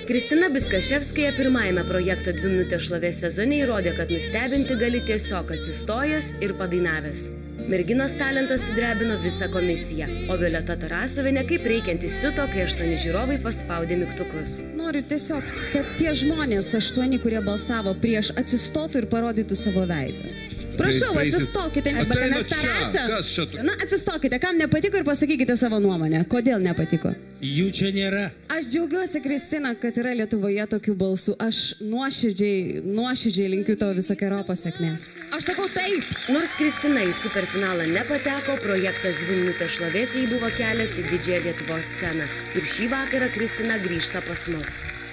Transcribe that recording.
Kristina Biskaševskaja pirmajame projekto 2 minutės šlovės sezone įrodė, kad nustebinti gali tiesiog atsistojęs ir padainavęs. Merginos talentas sudrebino visą komisiją, o Violeta Tarasovienė kaip reikiant įsiuto, kai 8 žiūrovai paspaudė mygtukus. Noriu tiesiog, kad tie žmonės 8, kurie balsavo prieš, atsistotų ir parodytų savo veidą. Prašau, atsistokite, nes Tarasa. Na, atsistokite, kam nepatiko ir pasakykite savo nuomonę. Kodėl nepatiko? Jų čia nėra. Aš džiaugiuosi, Kristina, kad yra Lietuvoje tokių balsų. Aš nuoširdžiai linkiu tavo visokeriopos sėkmės. Aš sakau taip. Nors Kristina į superfinalą nepateko, projektas 2 minutės šlovės jai buvo kelias į didžiąją Lietuvos sceną. Ir šį vakarą Kristina grįžta pas mus.